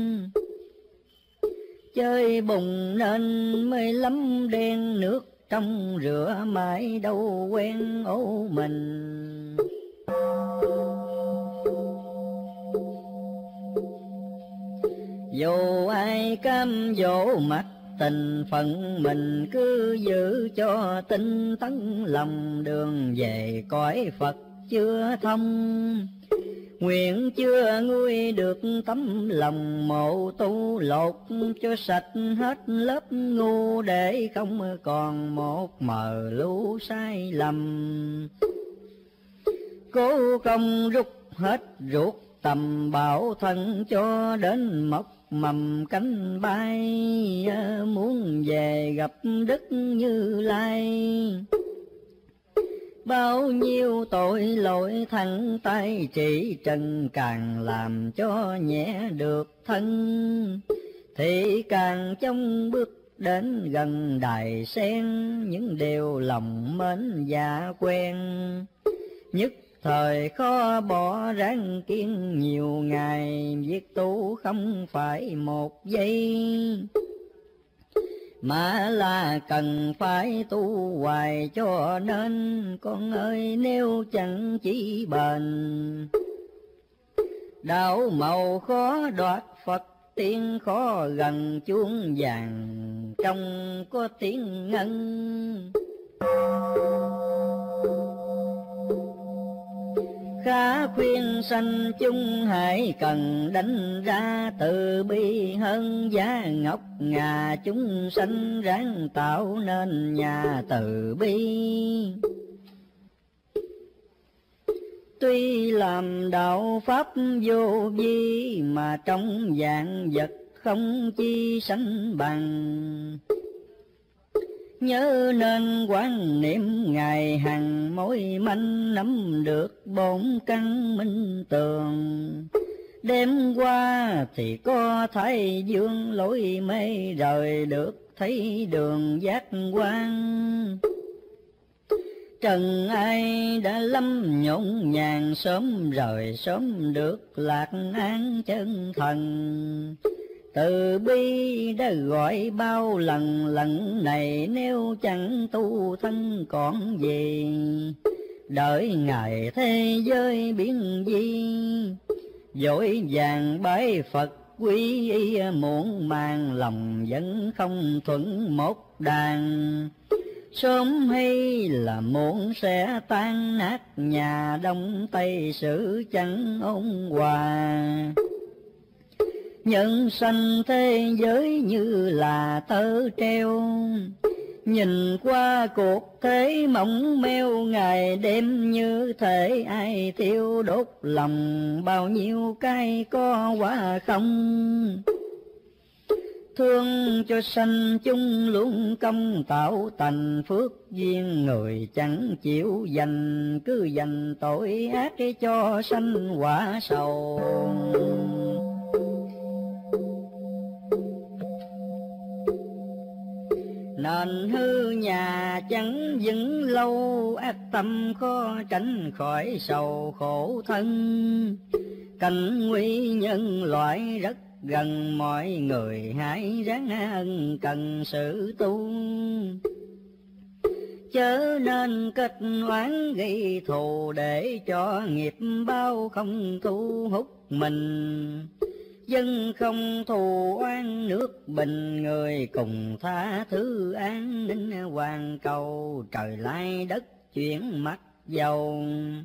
Chơi bùng nên mới lắm đen, nước trong rửa mãi đâu quen ố mình. Dù ai cam dỗ mặt tình phận mình, cứ giữ cho tinh tấn lòng. Đường về cõi Phật chưa thông, nguyện chưa nguôi được tấm lòng. Mộ tu lột cho sạch hết lớp ngu, để không còn một mờ lu sai lầm. Cố không rút hết ruột tầm, bảo thân cho đến mọc mầm cánh bay. Muốn về gặp Đức Như Lai, bao nhiêu tội lỗi thẳng tay chỉ trần. Càng làm cho nhẹ được thân, thì càng trong bước đến gần đài sen. Những điều lòng mến dạ quen, nhất thời khó bỏ ráng kiên nhiều ngày. Việc tu không phải một giây, mà là cần phải tu hoài. Cho nên con ơi, nếu chẳng chỉ bền, đạo màu khó đoạt Phật tiên. Khó gần chuông vàng trong có tiếng ngân. Khá khuyên sanh chung hãy cần đánh ra, từ bi hơn giá ngọc ngà. Chúng sanh ráng tạo nên nhà từ bi, tuy làm đạo pháp vô vi. Mà trong vạn vật không chi sánh bằng. Nhớ nên quán niệm ngày hằng, mối manh nắm được bổn căn minh tường. Đêm qua thì có Thái Dương lối mê, rời được thấy đường giác quan. Trần ai đã lâm nhộn nhàng, sớm rời sớm được lạc an chân thần. Từ bi đã gọi bao lần, lần này nếu chẳng tu thân còn gì. Đợi ngày thế giới biến di, vội vàng bái Phật quy y. Muộn màng lòng vẫn không thuận một đàn, sớm hay là muộn sẽ tan nát. Nhà Đông Tây sử chẳng ôn hòa, nhân sanh thế giới như là tơ treo. Nhìn qua cuộc thế mộng meo ngày đêm, như thể ai thiêu đốt lòng bao nhiêu cái có quả không. Thương cho sanh chung luôn công tạo thành phước duyên, người chẳng chịu dành cứ dành tội ác cho sanh quả sầu. Nền hư nhà chẳng vững lâu, ác tâm khó tránh khỏi sầu khổ thân. Cảnh nguy nhân loại rất gần, mọi người hãy ráng ân cần sự tu. Chớ nên kết oán gây thù, để cho nghiệp báo không thu hút mình. Dân không thù oan nước bình, người cùng tha thứ an ninh hoàn cầu. Trời lai đất chuyển mắt dầu,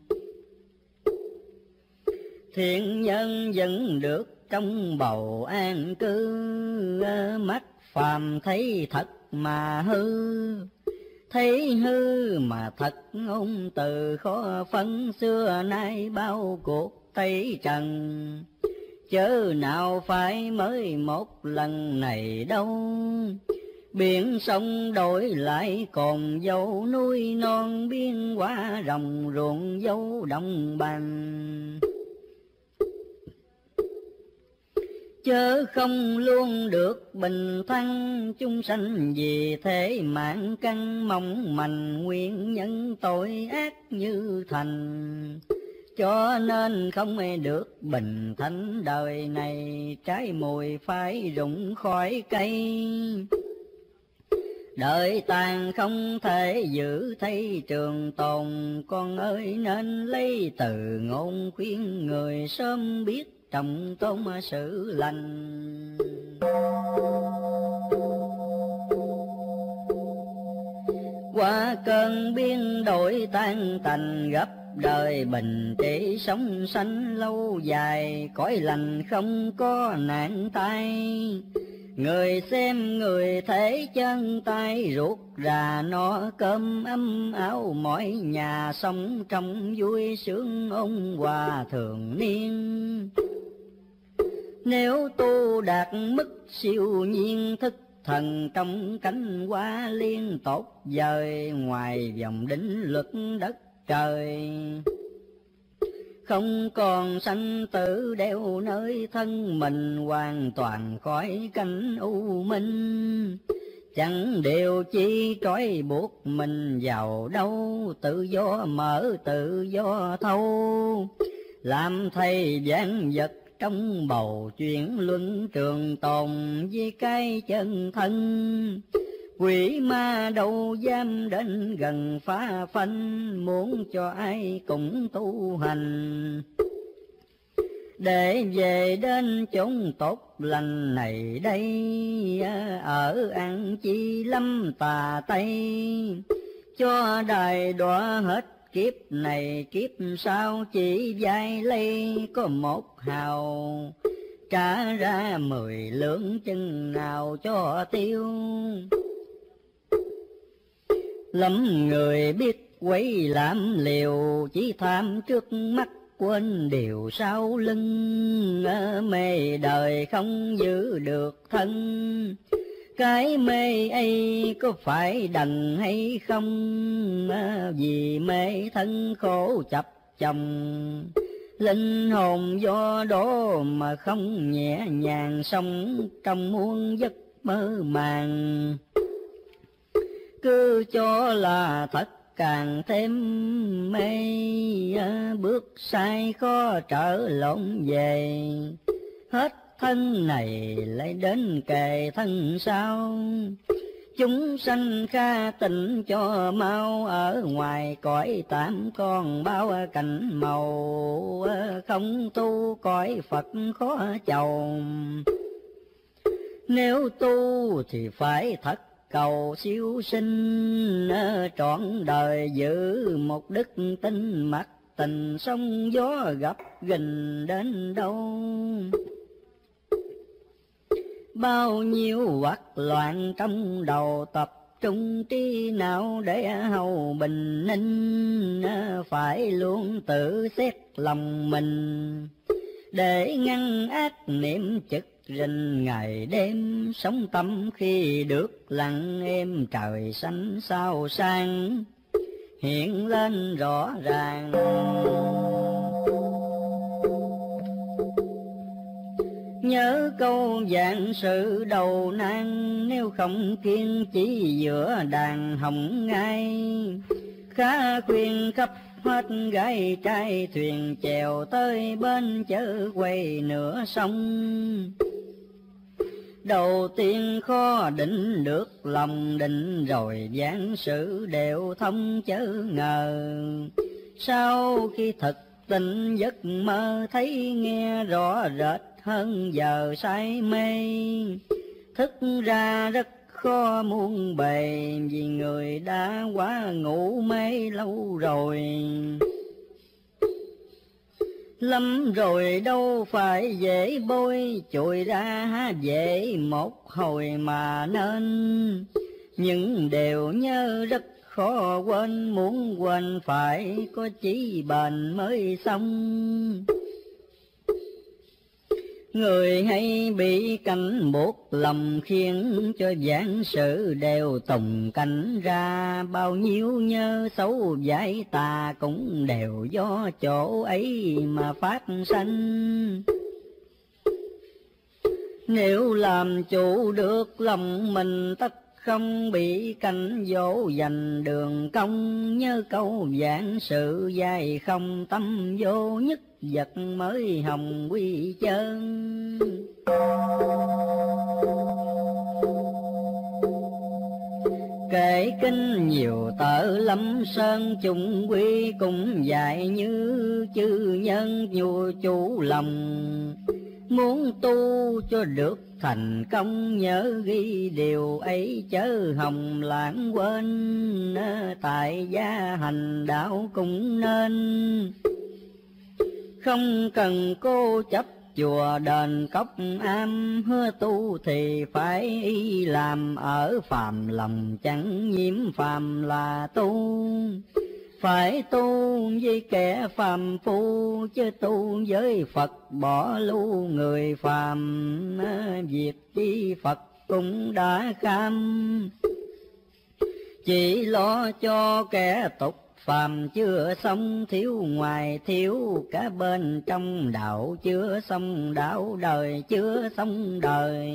thiện nhân vẫn được trong bầu an cư. Mắt phàm thấy thật mà hư, thấy hư mà thật ngôn từ khó phân. Xưa nay bao cuộc Tây Trần, chớ nào phải mới một lần này đâu. Biển sông đổi lại còn dâu, núi non biên hóa rồng ruộng dấu đồng bằng. Chớ không luôn được bình thăng, chúng sanh vì thế mạng căn mong manh. Nguyên nhân tội ác như thành, cho nên không được bình thánh. Đời này trái mùi phải rụng khỏi cây, đời tàn không thể giữ thấy trường tồn. Con ơi nên lấy từ ngôn khuyên người, sớm biết trọng tôn sự lành. Qua cơn biến đổi tan tành, gấp đời bình trị sống sanh lâu dài. Cõi lành không có nạn tai, người xem người thấy chân tay ruột rà. No cơm ấm áo mọi nhà, sống trong vui sướng ôn hòa thường niên. Nếu tu đạt mức siêu nhiên, thức thần trong cánh hoa liên tốt vời. Ngoài vòng đỉnh luật đất trời, không còn sanh tử đeo nơi thân mình. Hoàn toàn khỏi cảnh u minh, chẳng điều chi trói buộc mình vào đâu. Tự do mở tự do thâu, làm thầy vạn vật trong bầu chuyển luân trường tồn. Với cái chân thân quỷ ma đâu dám đến gần phá phanh, muốn cho ai cũng tu hành. Để về đến chốn tốt lành này đây, ở ăn chi lâm tà Tây. Cho đài đọa hết kiếp này kiếp sau, chỉ vai lây có một hào. Trả ra 10 lượng chân nào cho tiêu. Lắm người biết quấy làm liều, chỉ tham trước mắt quên điều sau lưng. Mê đời không giữ được thân, cái mê ấy có phải đành hay không? Vì mê thân khổ chập chồng, linh hồn do đó mà không nhẹ nhàng. Sống trong muôn giấc mơ màng, cứ cho là thật càng thêm mê. Bước sai khó trở lộn về, hết thân này lại đến kề thân sau. Chúng sanh kha tịnh cho mau, ở ngoài cõi tạm còn bao cảnh màu. Không tu cõi Phật khó chầu, nếu tu thì phải thật cầu siêu sinh. Trọn đời giữ một đức tin mặc tình, sóng gió gặp gình đến đâu. Bao nhiêu hoặc loạn trong đầu tập trung trí não để hầu bình ninh, phải luôn tự xét lòng mình, để ngăn ác niệm chực rình ngày đêm, sống tâm khi được lặng êm trời xanh sao sang hiện lên rõ ràng. Nhớ câu vạn sự đầu nan, nếu không kiên chỉ giữa đàn hồng ngai, khá khuyên khắp hết gái trai thuyền chèo tới bên chớ quay nửa sông. Đầu tiên khó định được lòng định, rồi vạn sự đều thông chớ ngờ. Sau khi thực tình giấc mơ, thấy nghe rõ rệt hơn giờ say mê. Thức ra rất khó muôn bề, vì người đã quá ngủ mê lâu rồi. Lâm rồi đâu phải dễ bôi, chùi ra dễ một hồi mà nên. Nhưng đều nhớ rất khó quên, muốn quên phải có chí bền mới xong. Người hay bị cảnh buộc lòng, khiến cho vạn sự đều tùng cảnh ra. Bao nhiêu nhớ xấu giải tà, cũng đều do chỗ ấy mà phát sanh. Nếu làm chủ được lòng mình, tất không bị cảnh dỗ dành đường công. Nhớ câu vạn sự dài không, tâm vô nhất vật mới hồng quy chân. Kể kinh nhiều tợ Lâm Sơn, chung quy cũng dạy như chư nhân nhu chủ lòng. Muốn tu cho được thành công, nhớ ghi điều ấy chớ hồng lãng quên. Tại gia hành đạo cũng nên, không cần cố chấp chùa đền cốc am. Hứa tu thì phải làm, ở phàm lòng chẳng nhiễm phàm là tu. Phải tu với kẻ phàm phu, chứ tu với Phật bỏ lưu người phàm. Việc chi Phật cũng đã kham, chỉ lo cho kẻ tục phàm chưa xong. Thiếu ngoài thiếu cả bên trong, đạo chưa xong đạo, đời chưa xong đời.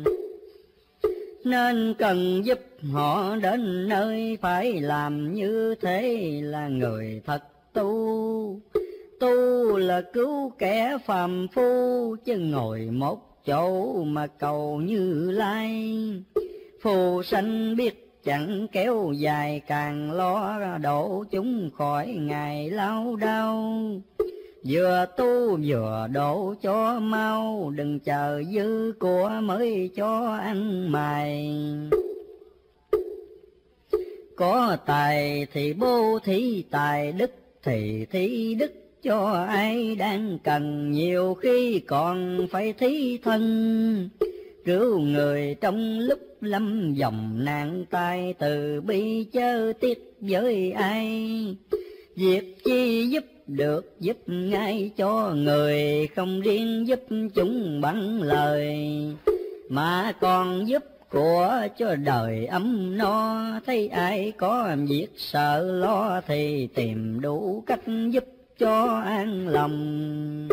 Nên cần giúp họ đến nơi, phải làm như thế là người thật tu. Tu là cứu kẻ phàm phu, chứ ngồi một chỗ mà cầu Như Lai. Phù sanh biết chẳng kéo dài, càng lo độ chúng khỏi ngày lao đao. Vừa tu vừa độ cho mau, đừng chờ dư của mới cho ăn mày. Có tài thì bố thí tài, đức thì thí đức cho ai đang cần. Nhiều khi còn phải thí thân, cứu người trong lúc lâm dòng nạn tai. Từ bi chớ tiếc với ai, việc chi giúp được giúp ngay cho người. Không riêng giúp chúng bằng lời, mà còn giúp của cho đời ấm no. Thấy ai có việc sợ lo, thì tìm đủ cách giúp cho an lòng.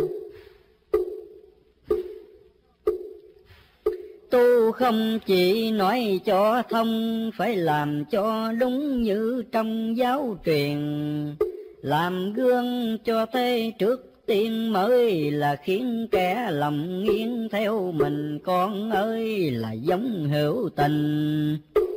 Tu không chỉ nói cho thông, phải làm cho đúng như trong giáo truyền. Làm gương cho thế trước tiên, mới là khiến kẻ lòng nghiêng theo mình. Con ơi là giống hữu tình,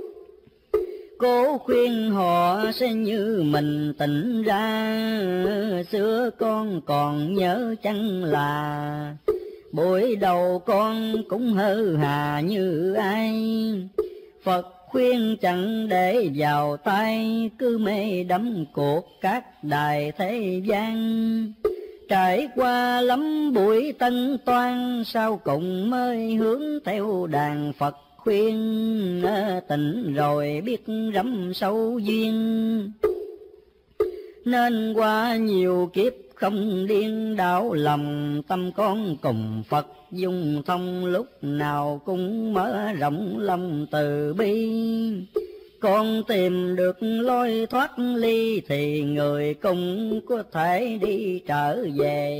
cố khuyên họ sẽ như mình tỉnh ra. Xưa con còn nhớ chăng là, buổi đầu con cũng hơ hà như ai. Phật khuyên chẳng để vào tay, cứ mê đắm cuộc các đài thế gian. Trải qua lắm buổi tân toan, sau cùng mới hướng theo đàn Phật khuyên, tỉnh rồi biết rắm sâu duyên. Nên qua nhiều kiếp không điên đảo lầm, tâm con cùng Phật dung thông, lúc nào cũng mở rộng lòng từ bi. Con tìm được lối thoát ly, thì người cũng có thể đi trở về.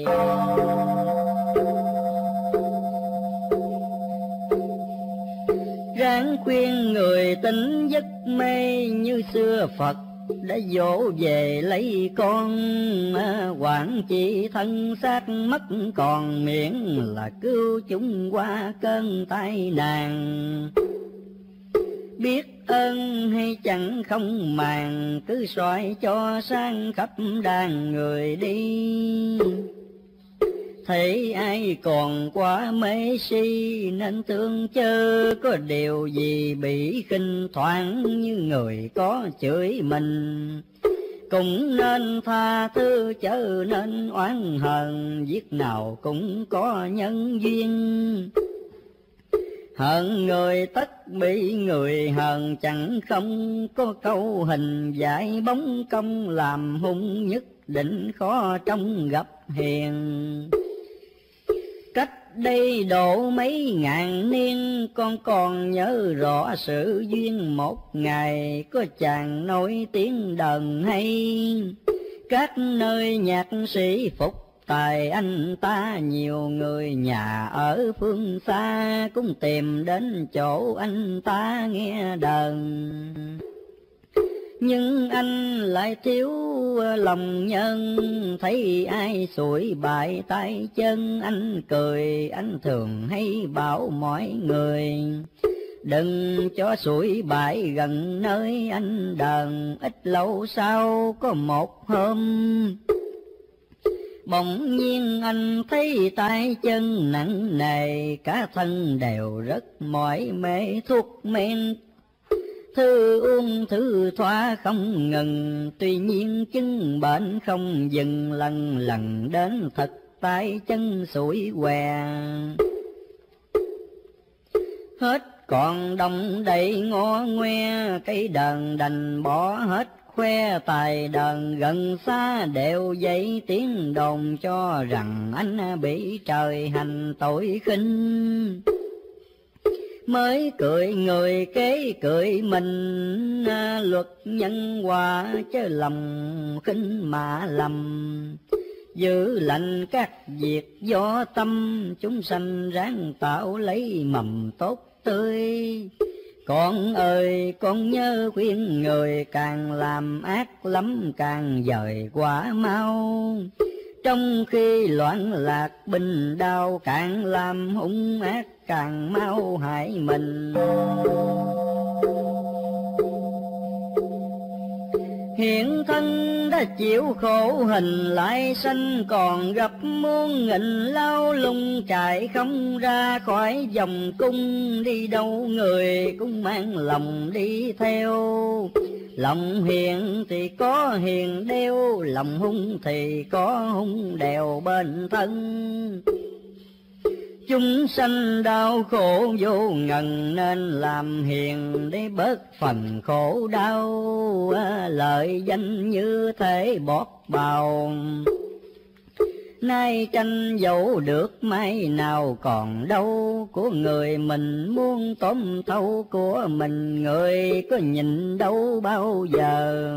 Ráng khuyên người tỉnh giấc mê, như xưa Phật đã dỗ về lấy con. Quản trị thân xác mất còn, miễn là cứu chúng qua cơn tai nạn. Biết ơn hay chẳng không màng, cứ soi cho sang khắp đàn người đi. Thấy ai còn quá mê si, nên tương chớ có điều gì bị khinh thoảng. Như người có chửi mình, cũng nên tha thứ chớ nên oán hờn. Việc nào cũng có nhân duyên, hận người tất bị người hờn. Chẳng không có câu hình dạy bóng công, làm hung nhất định khó trong gặp hiền. Cách đây độ mấy ngàn niên, con còn nhớ rõ sự duyên. Một ngày có chàng nổi tiếng đờn hay, các nơi nhạc sĩ phục tài anh ta. Nhiều người nhà ở phương xa, cũng tìm đến chỗ anh ta nghe đờn. Nhưng anh lại thiếu lòng nhân, thấy ai sủi bại tay chân anh cười. Anh thường hay bảo mọi người, đừng cho sủi bại gần nơi anh đờn. Ít lâu sau có một hôm, bỗng nhiên anh thấy tay chân nặng nề, cả thân đều rất mỏi mê. Thuốc men thư uống thư thoa không ngừng, tuy nhiên chứng bệnh không dừng. Lần lần đến thật tay chân sủi què, hết còn đồng đầy ngó ngoe. Cây đờn đành bỏ hết, khoe tài đờn gần xa đều dậy tiếng đồn. Cho rằng anh bị trời hành tội khinh, mới cười người kế cười mình. Luật nhân quả chớ lòng khinh mà lầm, giữ lành các việc do tâm. Chúng sanh ráng tạo lấy mầm tốt tươi. Con ơi con nhớ khuyên người, càng làm ác lắm càng dời quả mau. Trong khi loạn lạc bình đau, càng làm hung ác càng mau hại mình. Hiện thân đã chịu khổ hình, lại sanh còn gặp muôn nghìn lao lung. Chạy không ra khỏi vòng cung, đi đâu người cũng mang lòng đi theo. Lòng hiền thì có hiền đeo, lòng hung thì có hung đèo bên thân. Chúng sanh đau khổ vô ngần, nên làm hiền để bớt phần khổ đau. Lợi danh như thế bót bào, nay tranh dẫu được mai nào còn đâu. Của người mình muốn tóm thâu, của mình người có nhìn đâu bao giờ.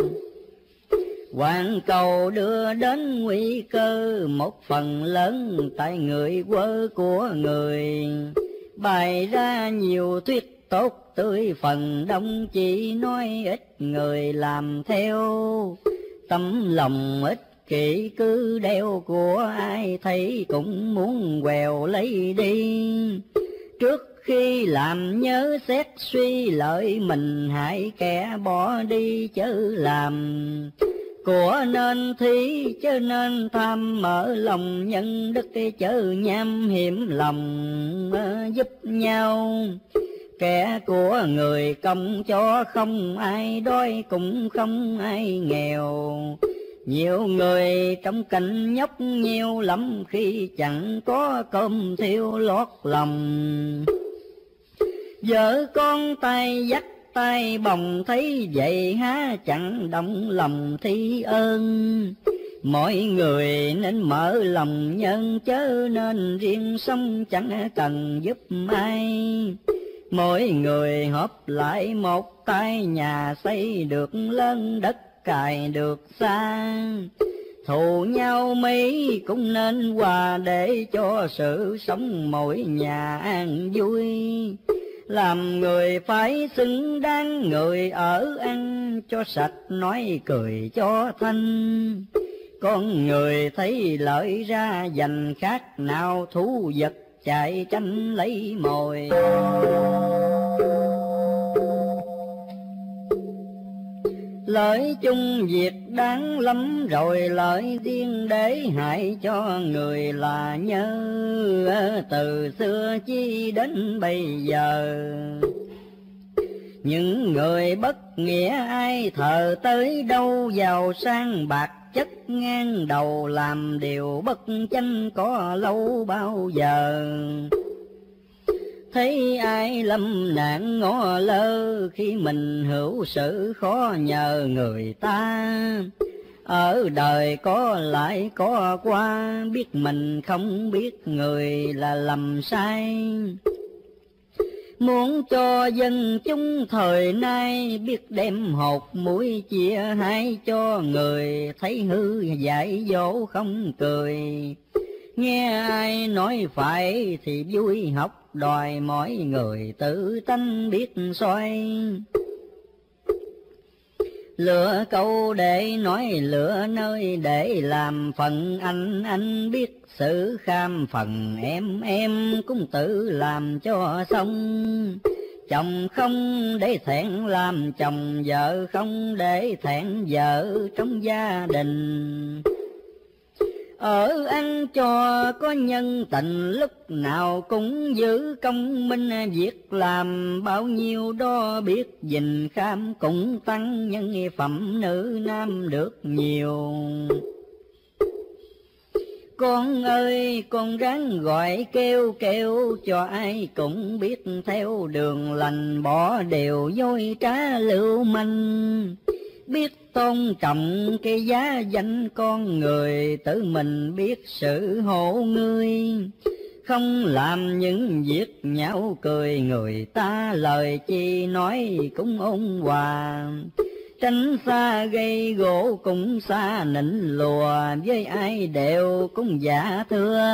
Hoàn cầu đưa đến nguy cơ, một phần lớn tại người quơ của người. Bày ra nhiều thuyết tốt tươi, phần đông chỉ nói ít người làm theo. Tấm lòng ích kỷ cứ đeo, của ai thấy cũng muốn quèo lấy đi. Trước khi làm nhớ xét suy, lợi mình hại kẻ bỏ đi chớ làm. Của nên thí chớ nên tham, mở lòng nhân đức chớ nham hiểm lòng giúp nhau. Kẻ của người công cho không ai đói, cũng không ai nghèo. Nhiều người trong cảnh nhóc nhiều lắm, khi chẳng có cơm thiêu lót lòng. Vợ con tay dắt tay bồng thấy vậy há chẳng động lòng thi ơn. Mọi người nên mở lòng nhân chớ nên riêng sống chẳng cần giúp ai. Mỗi người hợp lại một tay nhà xây được lớn đất cài được xa. Thù nhau mấy cũng nên hòa để cho sự sống mỗi nhà an vui. Làm người phải xứng đáng người ở ăn cho sạch nói cười cho thanh. Con người thấy lợi ra dành khác nào thú vật chạy tranh lấy mồi. Lợi chung việc đáng lắm rồi lợi riêng để hại cho người là nhớ. Từ xưa chi đến bây giờ những người bất nghĩa ai thờ tới đâu. Giàu sang bạc chất ngang đầu làm điều bất chánh có lâu bao giờ. Thấy ai lâm nạn ngó lơ khi mình hữu sự khó nhờ người ta. Ở đời có lại có qua biết mình không biết người là lầm sai. Muốn cho dân chúng thời nay biết đem hột muối chia hai cho người. Thấy hư dạy dỗ không cười. Nghe ai nói phải thì vui học đòi mỗi người tự tánh biết xoay. Lựa câu để nói lựa nơi để làm phần anh biết sự kham phần em cũng tự làm cho xong. Chồng không để thẹn làm chồng, vợ không để thẹn vợ trong gia đình. Ở ăn cho có nhân tình lúc nào cũng giữ công minh. Việc làm bao nhiêu đó biết gìn kham cũng tăng nhân phẩm nữ nam được nhiều. Con ơi con ráng gọi kêu kêu cho ai cũng biết theo đường lành. Bỏ điều dối trá lưu manh. Biết tôn trọng cái giá danh con người. Tự mình biết sự hộ ngươi. Không làm những việc nhão cười người ta. Lời chi nói cũng ôn hòa. Tránh xa gây gỗ cũng xa nịnh lùa. Với ai đều cũng dạ thưa.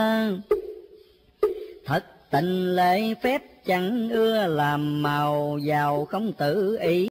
Thật tình lễ phép chẳng ưa làm màu giàu không tự ý.